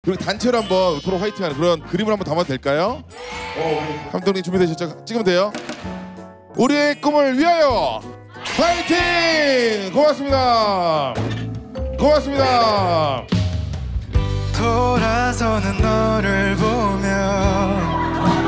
그리고 단체로 한번 서로 화이팅하는 그런 그림을 한번 담아도 될까요? 감독님 준비되셨죠? 찍으면 돼요. 우리의 꿈을 위하여 화이팅! 고맙습니다. 고맙습니다. 돌아서는 너를 보며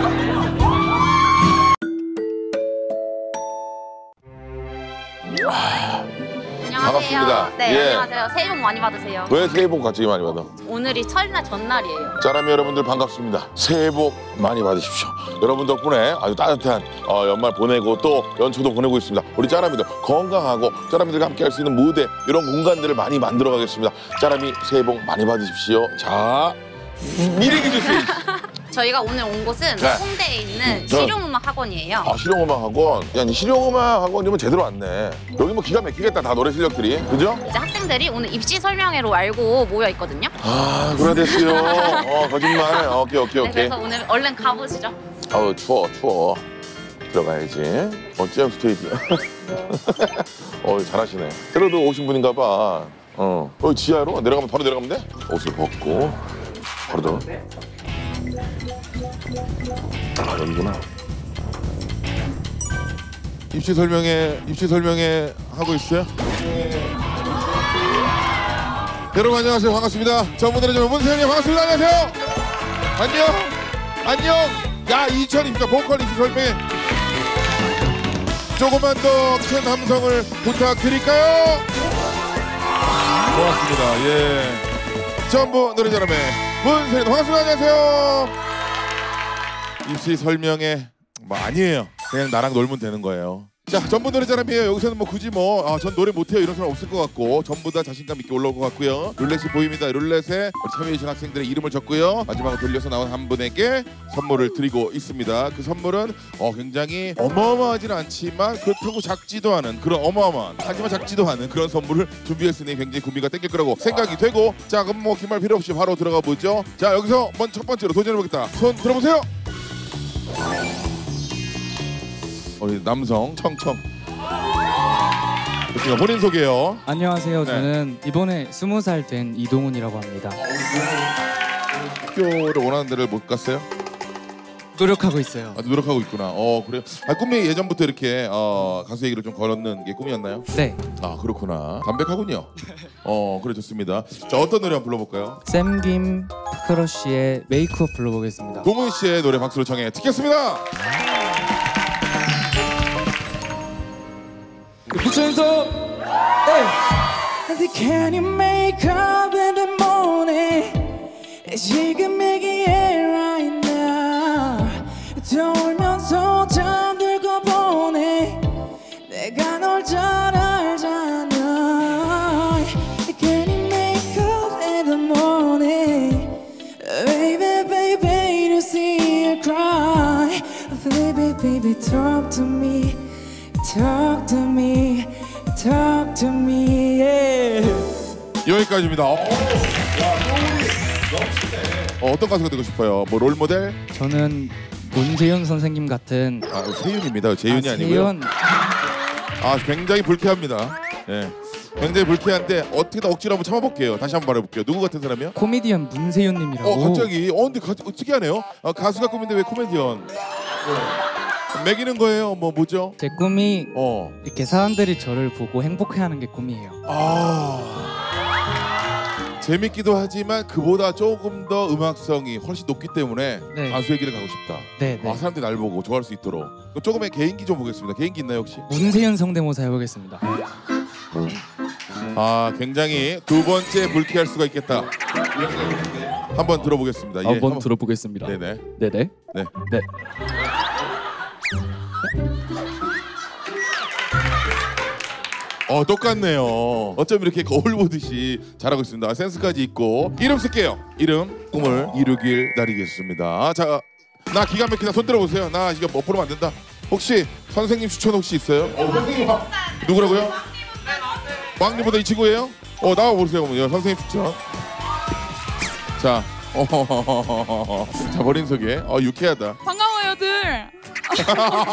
안녕하세요. 반갑습니다. 네, 예. 안녕하세요. 새해 복 많이 받으세요. 왜 새해 복 갑자기 많이 받아? 오늘이 설날 전날이에요. 짜라미 여러분들 반갑습니다. 새해 복 많이 받으십시오. 여러분 덕분에 아주 따뜻한 연말 보내고 또 연초도 보내고 있습니다. 우리 짜라미들 건강하고 짜라미들과 함께 할 수 있는 무대 이런 공간들을 많이 만들어 가겠습니다. 짜라미 새해 복 많이 받으십시오. 자, 미리 주세요. 저희가 오늘 온 곳은 네. 홍대에 있는 실용음악 학원이에요. 아, 실용음악 학원. 야, 실용음악 학원이면 제대로 왔네. 여기 뭐 기가 막히겠다, 다 노래 실력들이. 그죠? 이제 학생들이 오늘 입시 설명회로 알고 모여 있거든요. 아, 그래 됐어요. 거짓말. 오케이. 네, 그래서 오늘 얼른 가보시죠. 아우, 추워. 들어가야지. 잼 스테이지. 잘하시네. 새로도 오신 분인가 봐. 지하로 바로 내려가면 돼? 옷을 벗고 바로 들어. 아, 여기구나. 입시 설명회 하고 있어요? 여러분 안녕하세요. 반갑습니다. 전문들의 전 문세현님 반갑습니다. 안녕하세요. 안녕. 야, 2024 보컬 입시 설명회 조금만 더 큰 함성을 부탁드릴까요? 고맙습니다. 예. 전부 노래 잘하면 문세현 반갑습니다. 안녕하세요. 입시 설명회 뭐 아니에요. 그냥 나랑 놀면 되는 거예요. 자, 전부 노래 잘하면 여기서는 뭐 굳이 전 노래 못해요 이런 사람 없을 것 같고 전부 다 자신감 있게 올라올 것 같고요. 룰렛이 보입니다. 룰렛에 우리 참여해주신 학생들의 이름을 적고요. 마지막으로 돌려서 나온 한 분에게 선물을 드리고 있습니다. 그 선물은 굉장히 어마어마하지는 않지만 그렇다고 작지도 않은 그런 어마어마한 하지만 작지도 않은 그런 선물을 준비했으니 굉장히 구미가 땡길 거라고 생각이 되고, 자, 그럼 뭐 긴말 필요 없이 바로 들어가 보죠. 자, 여기서 첫 번째로 도전해보겠다. 손 들어보세요. 우리 남성 청청. 그렇습니다. 본인 소개요. 안녕하세요. 네. 저는 이번에 20살 된 이동훈이라고 합니다. 학교를 원하는 데를 못 갔어요? 노력하고 있어요. 아, 노력하고 있구나. 그래요? 꿈이 예전부터 이렇게 가수 얘기를 좀 걸었는 게 꿈이었나요? 네. 아, 그렇구나. 담백하군요. 그래 좋습니다. 자, 어떤 노래 한번 불러볼까요? 샘김 크러쉬의 메이크업 불러보겠습니다. 동훈 씨의 노래 박수로 청해 듣겠습니다. 부천에서 Can you make up in the morning 지금 얘기해 right now 떠올면서 잠들고 보네 내가 널 잘 알잖아 Can you make up in the morning Baby baby to see you cry Baby baby talk to me Talk to me, talk to me, yeah. 여기까지입니다. 어떤 가수가 되고 싶어요? 뭐 롤모델? 저는 문세윤 선생님 같은 세윤입니다. 재윤이 아니고요. 세윤. 굉장히 불쾌합니다. 예. 굉장히 불쾌한데 어떻게든 억지로 한번 참아볼게요. 다시 한번 말해볼게요. 누구 같은 사람이요? 코미디언 문세윤님이라고. 갑자기 근데 특이하네요. 가수가 꿈인데 왜 코미디언? 매기는 거예요? 뭐죠? 제 꿈이 이렇게 사람들이 저를 보고 행복해하는 게 꿈이에요. 재밌기도 하지만 그보다 조금 더 음악성이 훨씬 높기 때문에 네. 가수의 길을 가고 싶다. 네. 사람들이 날 보고 좋아할 수 있도록. 그럼 조금의 개인기 좀 보겠습니다. 개인기 있나요 혹시? 문세윤 성대모사 해보겠습니다. 굉장히 두 번째 불쾌할 수가 있겠다. 한번 들어보겠습니다. 한번 들어보겠습니다. 네네. 네네. 네. 네. 똑같네요. 어쩜 이렇게 거울 보듯이 잘하고 있습니다. 센스까지 있고. 이름 쓸게요. 이름 꿈을 이루길 기다리겠습니다. 자, 나 기가 막히다. 손 들어보세요. 나 이거 뭐 보면 안 된다. 혹시 선생님 추천 혹시 있어요? 선생님 누구라고요? 왕님보다 이 친구예요? 나와 보세요. 선생님 추천. 자, 자, 머린 소개. 유쾌하다. 반가워요들.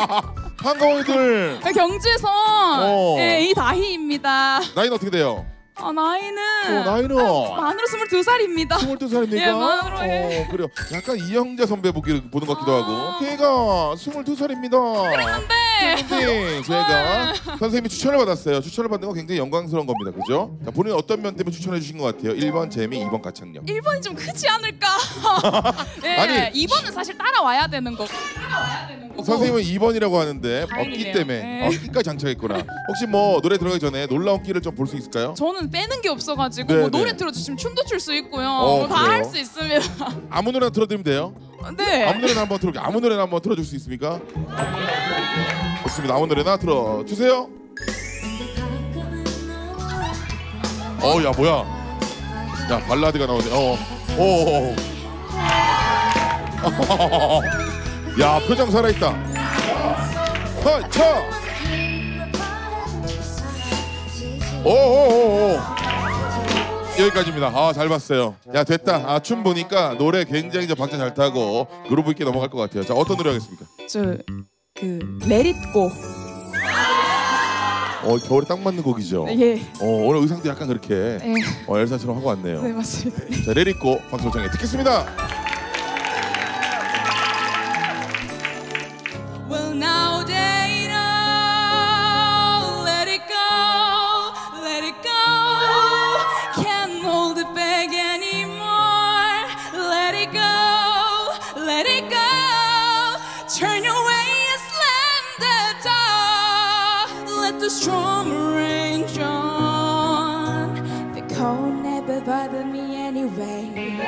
반가워들. 경주에서 이다희입니다. 나이는 어떻게 돼요? 나이는 나이는 만으로 22살입니다. 22살입니까? 예, 만으로 그래요. 약간 이영재 선배 보는 것 같기도 하고. 걔가 22살입니다. 그런데 제가 선생님이 추천을 받았어요. 추천을 받는 건 굉장히 영광스러운 겁니다. 그죠? 자, 본인은 어떤 면 때문에 추천해 주신 것 같아요? 1번 재미, 2번 가창력. 1번이 좀 크지 않을까? 예, 아니, 2번은 사실 따라와야 되는 거고. 선생님은 2번이라고 하는데 어깨 다행이네요. 때문에 네. 어깨까지 장착했구나. 혹시 뭐 노래 들어가기 전에 놀라운 끼를 좀 볼 수 있을까요? 저는 빼는 게 없어가지고 네, 뭐 네. 노래 틀어주시면 춤도 출 수 있고요. 어, 다 그래요? 할 수 있습니다. 아무 노래나 틀어드리면 돼요? 네. 아무 노래나 한번 틀어볼게요. 아무 노래나 한번 틀어줄 수 있습니까? 좋습니다. 아무 노래나 틀어주세요. 야 뭐야? 야 발라드가 나오네. 야 표정 살아있다. 쳐. 오. 여기까지입니다. 잘 봤어요. 야 됐다. 춤 보니까 노래 굉장히 박자 잘 타고 그루브 있게 넘어갈 것 같아요. 자 어떤 노래 하겠습니까? Let It Go. 겨울에 딱 맞는 곡이죠. 예. 오늘 의상도 약간 그렇게 예. 엘사처럼 하고 왔네요. 네, 맞습니다. 자 레리꼬 방송장에 듣겠습니다. Well, now they know. Let it go, let it go. Can't hold it back anymore. Let it go, let it go. Turn away and slam the door. Let the storm rage on. The cold never bothered me anyway.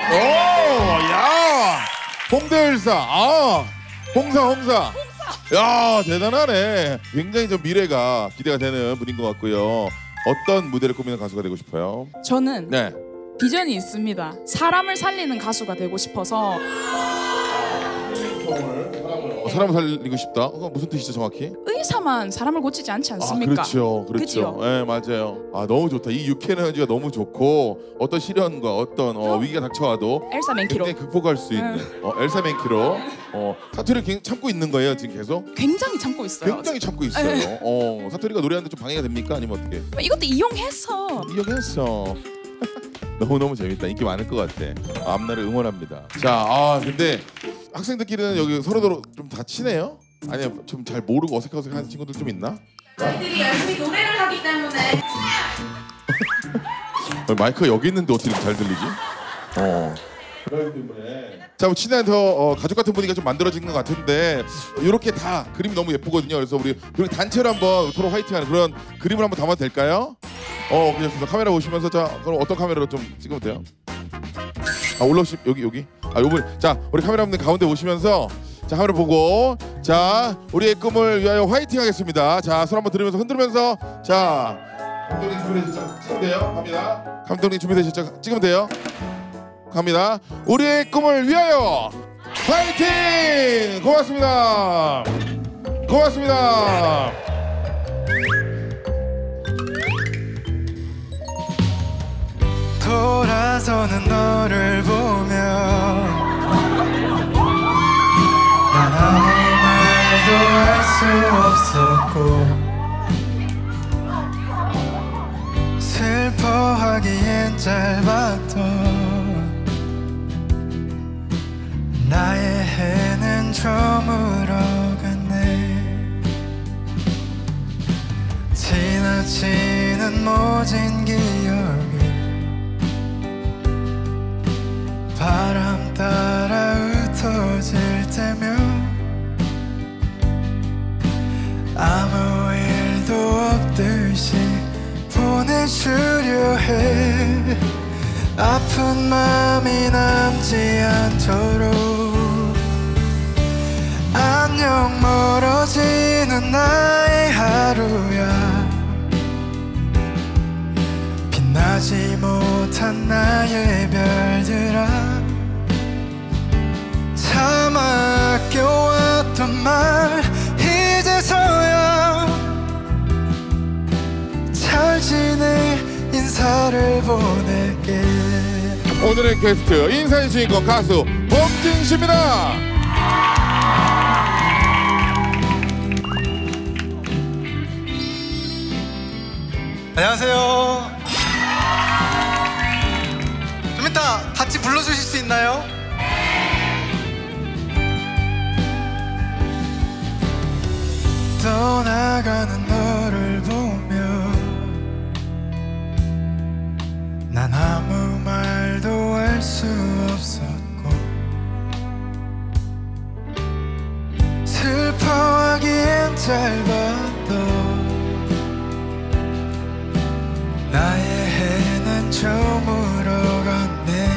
야 홍대일사 홍사 야 대단하네. 굉장히 좀 미래가 기대가 되는 분인 것 같고요. 어떤 무대를 꾸미는 가수가 되고 싶어요? 저는 네. 비전이 있습니다. 사람을 살리는 가수가 되고 싶어서. 사람을 살리고 싶다. 무슨 뜻이죠 정확히? 의사만 사람을 고치지 않지 않습니까? 그렇죠. 그치요? 네 맞아요. 너무 좋다. 이 유쾌한 에너지가 너무 좋고 어떤 시련과 어떤 위기가 닥쳐와도 엘사 맨키로 굉장히 극복할 수 있는 엘사 맨키로 사투리를 참고 있는 거예요 지금 계속? 굉장히 참고 있어요. 굉장히 참고 있어요. 사투리가 노래하는데 좀 방해가 됩니까? 아니면 어떻게? 이것도 이용해서. 이용했어. 너무너무 재밌다. 인기 많을 것 같아. 앞날을 응원합니다. 자, 근데 학생들끼리는 여기 서로서로 좀 다 친해요? 아니면 좀 잘 모르고 어색하는 친구들 좀 있나? 저희들이 열심히 노래를 하기 때문에 마이크가 여기 있는데 어떻게 잘 들리지? 그렇기 때문에 자, 뭐 친해서 가족 같은 분위기가 좀 만들어진 것 같은데 이렇게 다 그림이 너무 예쁘거든요. 그래서 우리 단체로 한번 서로 화이팅하는 그런 그림을 한번 담아도 될까요? 괜찮습니다. 카메라 보시면서 자, 그럼 어떤 카메라로 좀 찍으면 돼요? 올라오시 여기. 요분 자, 우리 카메라분들 가운데 오시면서 자, 카메라 보고 자, 우리의 꿈을 위하여 화이팅하겠습니다. 자, 손 한번 들으면서 흔들면서 자, 감독님 준비되셨죠? 찍으면 돼요. 갑니다. 감독님 준비되셨죠? 찍으면 돼요. 갑니다. 우리의 꿈을 위하여 화이팅! 고맙습니다. 돌아서는 너를 보며 난 아무 말도 할 수 없었고 슬퍼하기엔 짧았던 나의 해는 저물어갔네. 지나치는 모진 기억이 바람 따라 흩어질 때면 아무 일도 없듯이 보내주려 해. 아픈 마음이 남지 않도록 안녕 멀어지는 나의 하루야. 빛나지 못한 나의 별들아 참아 아껴왔던 말 이제서야 잘 지내 인사를 보낼게. 오늘의 게스트 인사의 주인공 가수 범진 씨입니다. 안녕하세요. 인사 같이 불러주실 수 있나요? 떠나가는 너를 보며 난 아무 말도 할 수 없었고 슬퍼하기엔 짧았던 나의 해는 저물어갔네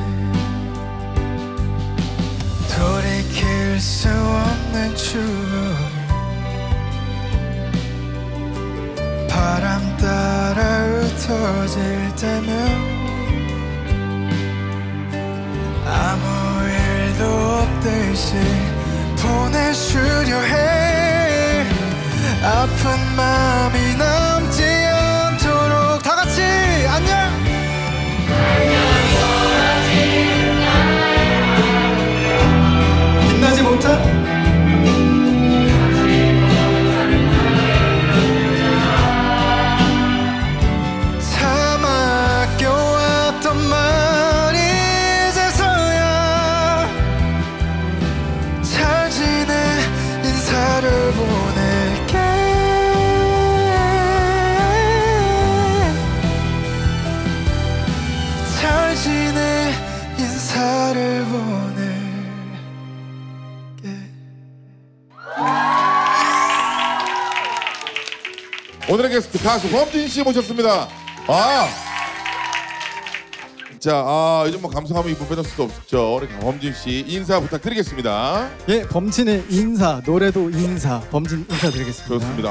돌이킬 수 없는 추억 바람 따라 흩어질 때면 아무 일도 없듯이 보내주려 해 아픈 마음이 남지 않도록 다 같이 안녕 빛나지 못한 오늘의 게스트 가수 범진 씨 모셨습니다. 요즘 뭐 감성하면 이분 빼놓을 수도 없죠. 우리 범진 씨 인사 부탁드리겠습니다. 예, 범진의 인사, 노래도 인사, 범진 인사드리겠습니다. 좋습니다.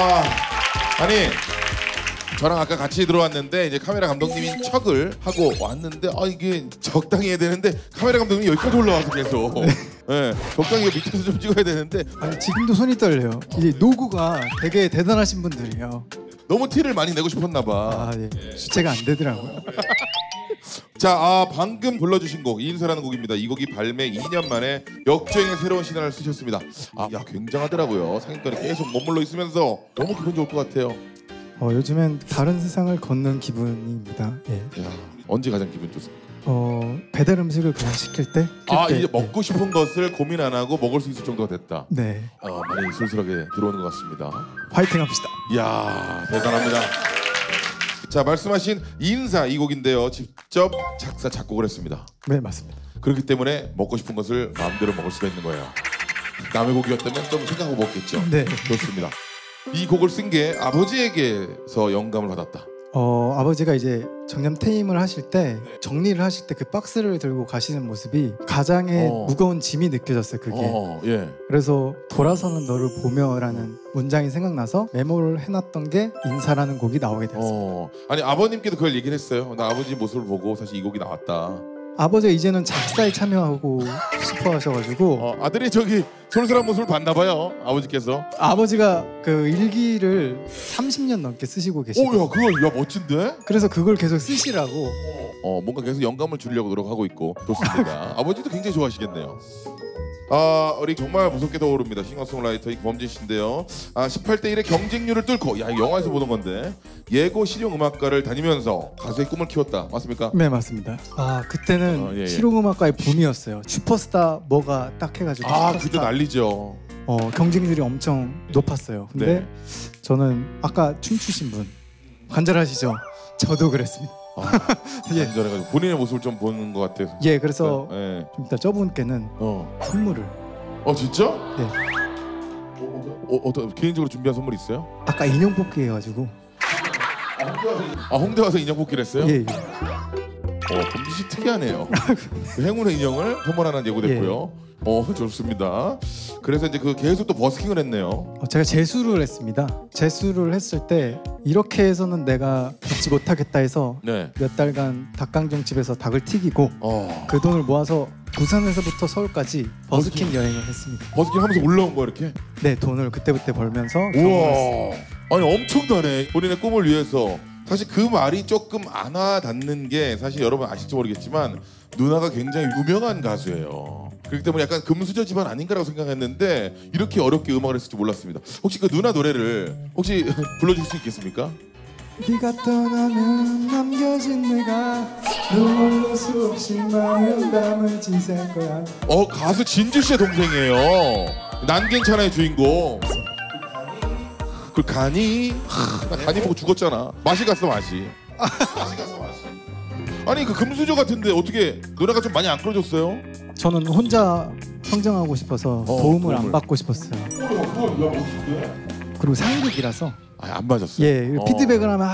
아니 저랑 아까 같이 들어왔는데 이제 카메라 감독님이 척을 하고 왔는데 이게 적당히 해야 되는데 카메라 감독님이 여기까지 올라와서 계속 네, 적당히 밑에서 좀 찍어야 되는데 아니, 지금도 손이 떨려요. 이 노구가 되게 대단하신 분들이에요. 너무 티를 많이 내고 싶었나 봐. 예. 주체가 안 되더라고요. 자, 방금 불러주신 곡 인사라는 곡입니다. 이 곡이 발매 2년 만에 역주행의 새로운 신화를 쓰셨습니다. 야 굉장하더라고요. 상위권에 계속 머물러 있으면서 너무 기분 좋을 것 같아요. 요즘엔 다른 세상을 걷는 기분입니다. 예. 야, 언제 가장 기분 좋습니까? 배달 음식을 그냥 시킬 때. 이제 먹고 싶은 것을 고민 안 하고 먹을 수 있을 정도가 됐다. 네. 많이 술술하게 들어오는 것 같습니다. 화이팅 합시다. 이야 대단합니다. 자 말씀하신 인사 이 곡인데요. 직접 작사 작곡을 했습니다. 네 맞습니다. 그렇기 때문에 먹고 싶은 것을 마음대로 먹을 수가 있는 거예요. 남의 곡이었다면 좀 생각하고 먹겠죠. 네. 좋습니다. 이 곡을 쓴 게 아버지에게서 영감을 받았다. 아버지가 이제 정년 퇴임을 하실 때 정리를 하실 때 그 박스를 들고 가시는 모습이 가장의 무거운 짐이 느껴졌어요. 그게. 예. 그래서 돌아서는 너를 보며라는 문장이 생각나서 메모를 해놨던 게 인사라는 곡이 나오게 되었습니다. 아니 아버님께도 그걸 얘기를 했어요. 나 아버지 모습을 보고 사실 이 곡이 나왔다. 아버지가 이제는 작사에 참여하고 싶어 하셔가지고 아들이 저기 솔솔한 모습을 봤나 봐요. 아버지께서. 아버지가 그 일기를 30년 넘게 쓰시고 계시고. 야 그거 멋진데? 그래서 그걸 계속 쓰시라고. 뭔가 계속 영감을 주려고 노력하고 있고 좋습니다. 아버지도 굉장히 좋아하시겠네요. 우리 정말 무섭게 떠오릅니다. 싱어송라이터 범진 씨인데요. 18대 1의 경쟁률을 뚫고 영화에서 보던 건데 예고 실용음악과를 다니면서 가수의 꿈을 키웠다. 맞습니까? 네 맞습니다. 그때는 예. 실용음악과의 붐이었어요. 슈퍼스타 뭐가 딱 해가지고 그때 난리죠. 경쟁률이 엄청 높았어요. 근데 네. 저는 아까 춤추신 분 간절하시죠? 저도 그랬습니다. 예. 간절해가지고 본인의 모습을 좀 보는 것 같아서. 예, 그래서 네. 좀 이따 저분께는 선물을. 진짜? 네. 어떤 개인적으로 준비한 선물 있어요? 아까 인형 뽑기 해가지고. 홍대 와서 인형 뽑기를 했어요? 예. 범진 씨 특이하네요. 그 행운의 인형을 선물하는 예고됐고요. 좋습니다. 그래서 이제 계속 또 버스킹을 했네요. 제가 재수를 했습니다. 재수를 했을 때 이렇게 해서는 내가 붙지 못하겠다 해서 몇 달간 닭강정집에서 닭을 튀기고 그 돈을 모아서 부산에서부터 서울까지 버스킹 여행을 했습니다. 버스킹 하면서 올라온 거 이렇게? 네, 돈을 그때부터 벌면서 우와. 아니 엄청나네. 본인의 꿈을 위해서. 사실 그 말이 조금 안 와닿는 게 사실 여러분 아실지 모르겠지만 누나가 굉장히 유명한 가수예요. 그렇기 때문에 약간 금수저 집안 아닌가라고 생각했는데 이렇게 어렵게 음악을 했을 줄 몰랐습니다. 혹시 그 누나 노래를 혹시 불러줄 수 있겠습니까? 네가 떠나면 남겨진 내가 눈물로 수없이 많은 밤을 지샐 거야. 가수 진주 씨의 동생이에요. 난 괜찮아의 주인공. 그 간이 나 간이 보고 죽었잖아. 맛이 갔어 맛이. 맛이 갔어 맛이. 아니 그 금수저 같은데 어떻게 노래가 좀 많이 안 끌어졌어요? 저는 혼자 성장하고 싶어서 도움을 안 받고 싶었어요. 그리고 상극이라서 안 맞았어요. 예 피드백을 하면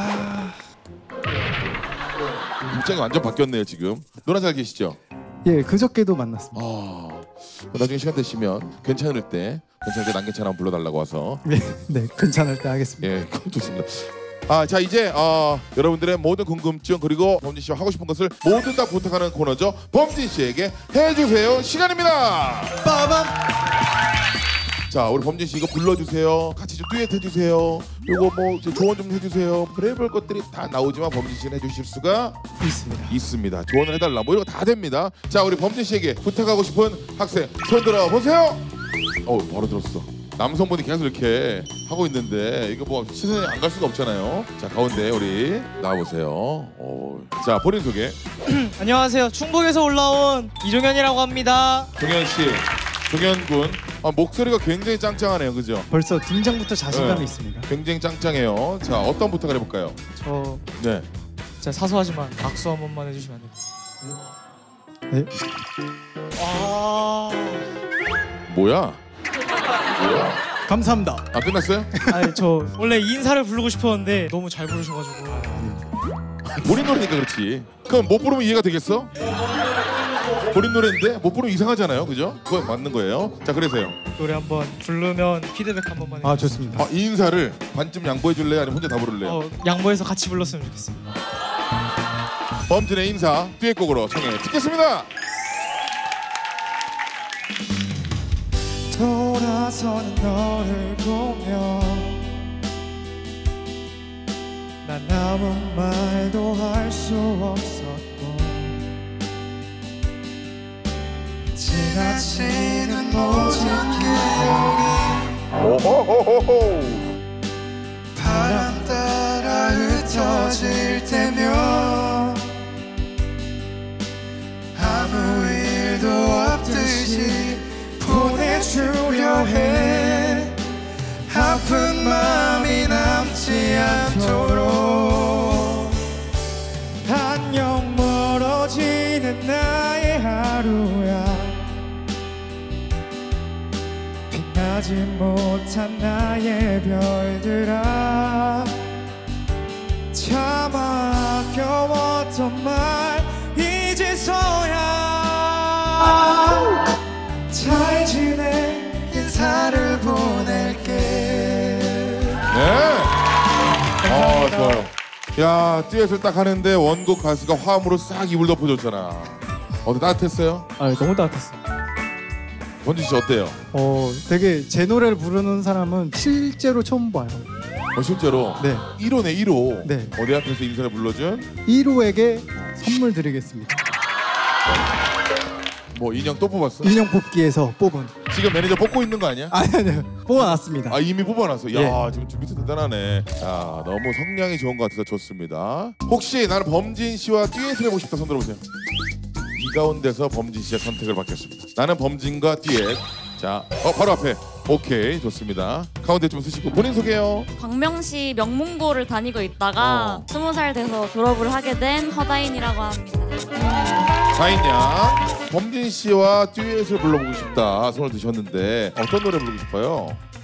입장이 완전 바뀌었네요 지금. 노래 잘 계시죠? 예 그저께도 만났습니다. 나중에 시간 되시면 괜찮을 때 난 괜찮아 불러달라고 와서 네 괜찮을 때 하겠습니다. 예 좋습니다. 자 이제 여러분들의 모든 궁금증 그리고 범진 씨와 하고 싶은 것을 모두 다 부탁하는 코너죠. 범진 씨에게 해주세요 시간입니다. 빠밤. 자 우리 범진 씨 이거 불러주세요. 같이 좀 듀엣 해주세요. 이거 뭐 조언 좀 해주세요. 그래볼 것들이 다 나오지만 범진 씨는 해주실 수가 있습니다. 조언을 해달라 뭐 이런 거 다 됩니다. 자 우리 범진 씨에게 부탁하고 싶은 학생 손 들어 보세요. 바로 들었어. 남성분이 계속 이렇게 하고 있는데 이거 뭐 시선이 안 갈 수가 없잖아요. 자 가운데 우리 나와보세요. 자 본인 소개. 안녕하세요. 충북에서 올라온 이종현이라고 합니다. 종현 씨, 종현 군. 목소리가 굉장히 짱짱하네요, 그죠? 벌써 등장부터 자신감이 있습니다. 굉장히 짱짱해요. 자 어떤 부탁을 해볼까요? 저 네. 진짜 사소하지만 악수 한 번만 해주시면 안 돼요? 네? 뭐야? 감사합니다. 끝났어요? 아니 저 원래 이 인사를 부르고 싶었는데 너무 잘 부르셔가지고. 본인 노래니까 그렇지. 그럼 못 부르면 이해가 되겠어? 본인 노래인데 못 부르면 이상하잖아요, 그죠? 그거 맞는 거예요. 자 그래서요. 노래 한번 부르면 피드백 한 번만 해주세요. 좋습니다. 이 인사를 반쯤 양보해 줄래요? 아니면 혼자 다 부를래요? 양보해서 같이 불렀으면 좋겠습니다. 범진의 인사 듀엣곡으로 청해 듣겠습니다. 돌아서는 너를 보며 난 아무 말도 할 수 없었고 지나치는 모든 기억이 바람 따라 흩어질 때면 아무 일도 없듯이 보내주려 해. 아픈 마음이 남지 않도록 안녕 멀어지는 나의 하루야. 빛나지 못한 나의 별들아 참아 아껴왔던 말 이제서야 잘 지내 인사를 보낼게. 네. 좋아요. 야 듀엣을 딱 하는데 원곡 가수가 화음으로 싹 이불 덮어줬잖아. 따뜻했어요? 너무 따뜻했어요. 범진 씨 어때요? 되게 제 노래를 부르는 사람은 실제로 처음 봐요. 실제로? 네. 1호네 1호. 네. 내 앞에서 인사를 불러준 1호에게 선물 드리겠습니다. 뭐 인형 또 뽑았어? 인형 뽑기에서 뽑은. 지금 매니저 뽑고 있는 거 아니야? 아니요 뽑아놨습니다. 이미 뽑아놨어. 야 예. 지금 준비 대단하네. 야 너무 성량이 좋은 것 같아서 좋습니다. 혹시 나는 범진 씨와 듀엣을 해보고 싶다 손 들어보세요. 이 가운데서 범진 씨의 선택을 받겠습니다. 나는 범진과 듀엣. 자 바로 앞에. 오케이 좋습니다. 가운데 좀 쓰시고 본인 소개요. 광명시 명문고를 다니고 있다가 20살 돼서 졸업을 하게 된 허다인이라고 합니다. 사인양 범진 씨와 듀엣을 불러보고 싶다 손을 드셨는데 어떤 노래 부르고 싶어요?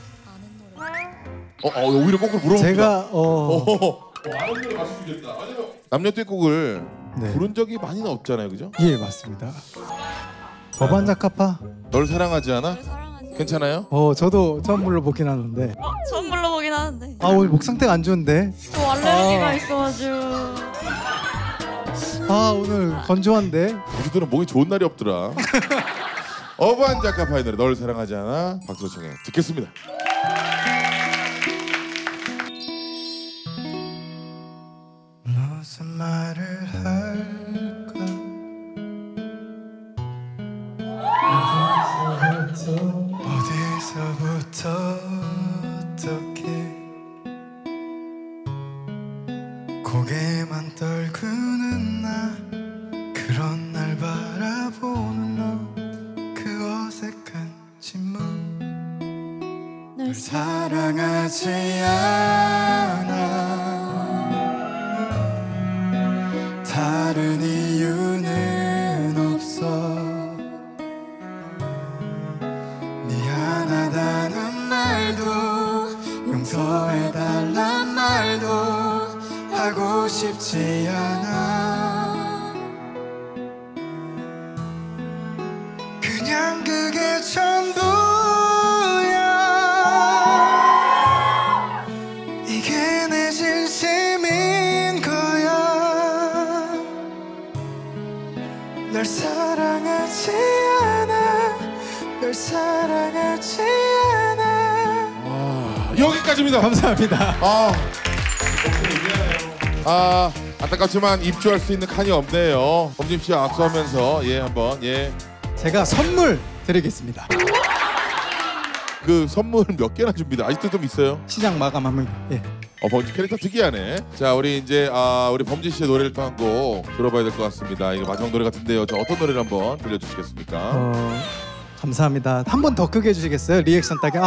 오히려 거꾸로 물어봅니다. 제가 아는 노래 맞을 수 있겠다. 맞아요. 남녀 듀엣곡을 부른 적이 많이는 없잖아요, 그죠? 예 맞습니다. 어반자카파. 널 사랑하지 않아? 괜찮아요? 저도 처음 불러보긴 하는데. 처음 불러보긴 하는데. 오늘 목 상태가 안 좋은데. 또 알레르기가 있어가지고. 오늘 건조한데. 가수들은 목이 좋은 날이 없더라. 어반자카파의 노래 널 사랑하지 않아 박수로 청해 듣겠습니다. 무슨 말을 할까 어디서부터 어떻게 떨구는 나 그런 날 바라보는 너 그 어색한 침묵 널 사랑하지 않아 다른 이유는 없어 미안하다는 말도 용서해달란 말도 하고 싶지 않아 그냥 그게 전부야 이게 내 진심인 거야 널 사랑하지 않아 널 사랑하지 않아 여기까지입니다. 감사합니다. 안타깝지만 입주할 수 있는 칸이 없네요. 범진 씨 악수하면서 한번 제가 선물 드리겠습니다. 그 선물 몇 개나 줍니다. 아직도 좀 있어요? 시장 마감합니다. 범진 캐릭터 특이하네. 자, 우리 이제 우리 범진 씨의 노래를 또 한 곡 들어봐야 될 것 같습니다. 이거 마지막 노래 같은데요. 자, 어떤 노래를 한번 들려주시겠습니까? 감사합니다. 한 번 더 크게 해주시겠어요? 리액션 따게.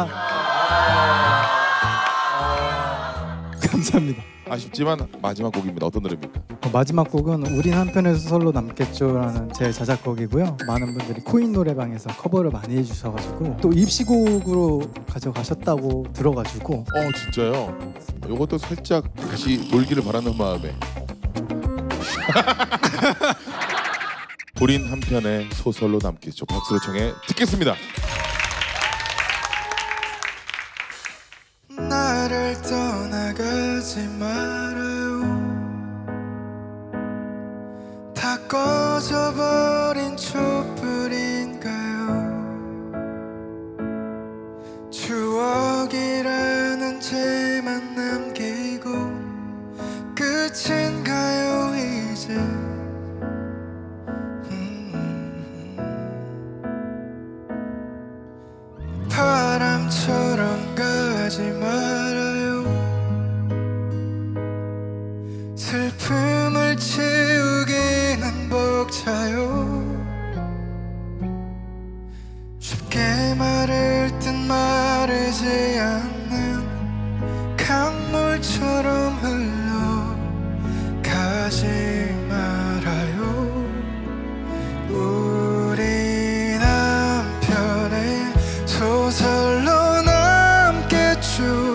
감사합니다. 아쉽지만 마지막 곡입니다. 어떤 노래입니까? 마지막 곡은 우린 한편에서 솔로 남겠죠라는 제 자작곡이고요. 많은 분들이 코인 노래방에서 커버를 많이 해주셔가지고 또 입시곡으로 가져가셨다고 들어가지고 진짜요? 요것도 살짝 다시 돌기를 바라는 마음에 우린 한편의 소설로 남겠죠. 박수로 청해 듣겠습니다. 나를 떠나가지 말아요 다 꺼져버린 촛불인가요 추억이라는 죄만 남기고 끝인가요 이제 바람처럼 가지 말아요 슬픔을 채우기는 벅차요 쉽게 마를 듯 마르지 않는 강물처럼 흘러가지 말아요 우린 한편의 소설로 남겠죠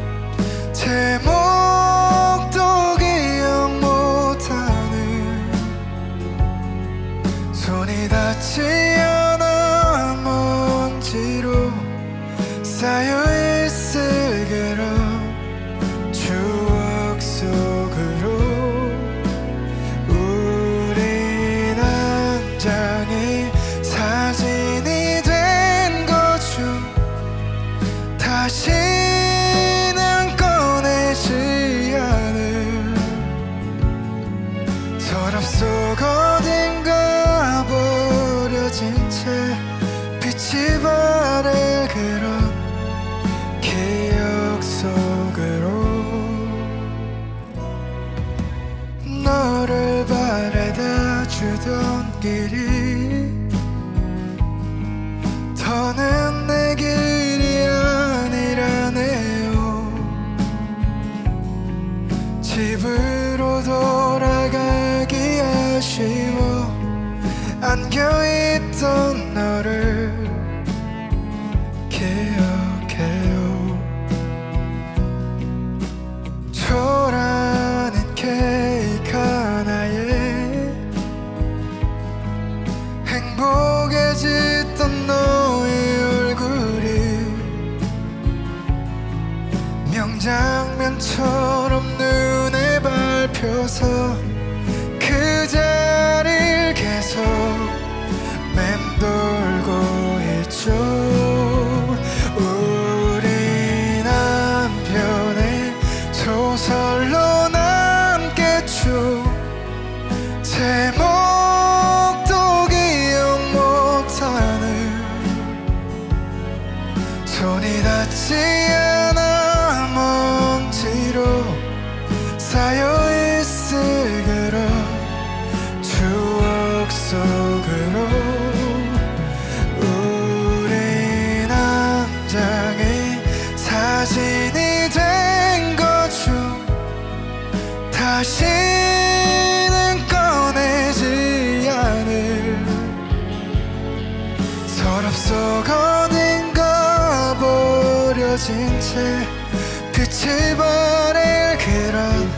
제목도 기억 못하는 손이 닿지 않아 먼지로 쌓여있을 그런 추억 속으로 우린 한 장의 사진이 된 거죠 다시는 꺼내지 않을 서랍 속 어딘가 버려진 채 빛이 바래 그런 기억 속으로 너를 바래다 주던 길이 더는 내 길이 아니라네요 집으로 돌아가기 아쉬워 안겨있던 너를 기억해요 초라한 케이크 하나에 행복에 짙던 너의 얼굴이 명장면처럼 눈에 밟혀서 그 자리를 계속 맴돌고 있죠 우린 한편의 소설로 남겠죠 제목도 기억 못하는 손이 닿지 않아 먼지로 쌓여있을 서랍 속 어딘가 버려진 채 빛을 발할 그런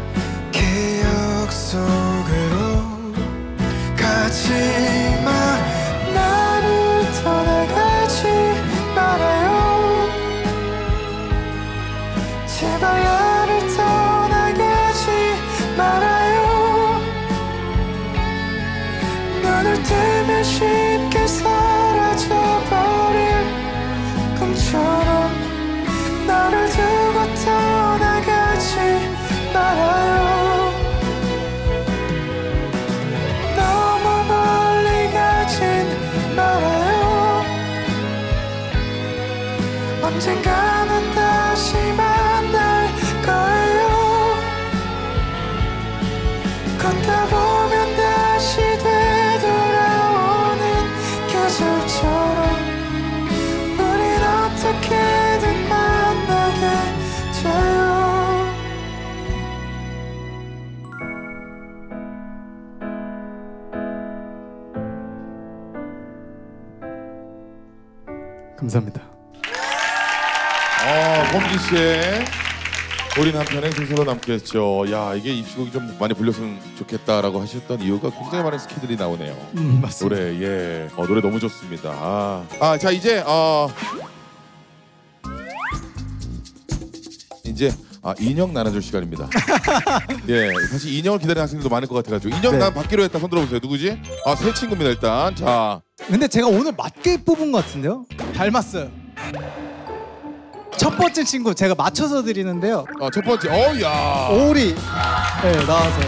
기억 속으로 가지마. 나를 떠나가지 말아요. 제발 나를 떠나가지 말아요. 눈을 뜨면 쉽게 사라져버릴 꿈처럼 나를 두고 떠나가지 말아요. 너무 멀리 가진 말아요. 언젠가는 다시 만날 거예요. 걷다 보면 다시 되돌아오는 계절처럼 우린 어떻게든 만나게 돼요. 감사합니다. 범진 씨의 우린 한편의 소설로 남겠죠. 야, 이게 입시곡이 좀 많이 불렸으면 좋겠다라고 하셨던 이유가 굉장히 많은 스키들이 나오네요. 맞습니다. 노래, 예, 노래 너무 좋습니다. 자 이제 인형 나눠줄 시간입니다. 예, 사실 인형을 기다리는 학생들도 많을 것 같아가지고 인형 네. 난 받기로 했다. 손 들어보세요. 누구지? 새 친구입니다. 일단 자, 근데 제가 오늘 맞게 뽑은 것 같은데요? 닮았어요. 첫 번째 친구 제가 맞춰서 드리는데요. 첫 번째, 야, 오리 네, 나와서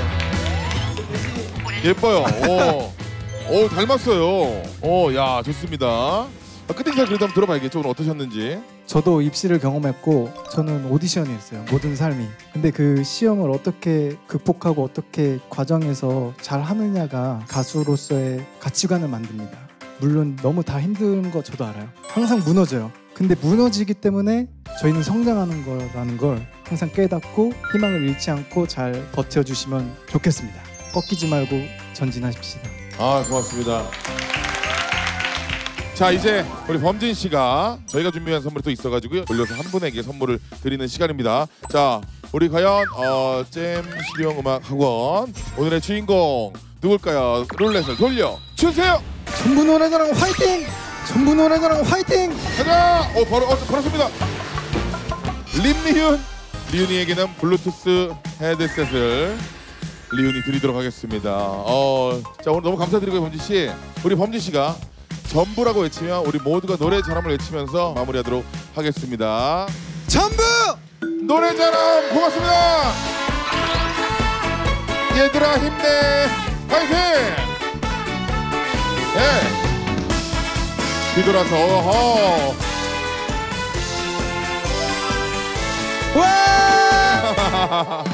예뻐요. 오, 닮았어요. 야, 좋습니다. 끝 인사 그래도 한번 들어봐야겠죠. 오늘 어떠셨는지. 저도 입시를 경험했고 저는 오디션이었어요. 모든 삶이. 근데 그 시험을 어떻게 극복하고 어떻게 과정에서 잘 하느냐가 가수로서의 가치관을 만듭니다. 물론 너무 다 힘든 거 저도 알아요. 항상 무너져요. 근데 무너지기 때문에 저희는 성장하는 거라는 걸 항상 깨닫고 희망을 잃지 않고 잘 버텨주시면 좋겠습니다. 꺾이지 말고 전진하십시다. 고맙습니다. 자, 이제 우리 범진 씨가 저희가 준비한 선물이 또 있어가지고요. 올려서 한 분에게 선물을 드리는 시간입니다. 자, 우리 과연 잼 실용음악학원 오늘의 주인공 누굴까요? 룰렛을 돌려 주세요. 전부 노래자랑 화이팅! 전부 노래자랑 화이팅! 가자! 바로 씁니다. 리윤이에게는 블루투스 헤드셋을 리윤이 드리도록 하겠습니다. 자, 오늘 너무 감사드리고요, 범진 씨. 우리 범진 씨가 전부라고 외치면 우리 모두가 노래 자랑을 외치면서 마무리하도록 하겠습니다. 전부! 노래 자랑 고맙습니다. 얘들아 힘내, 파이팅! 뒤돌아서 와!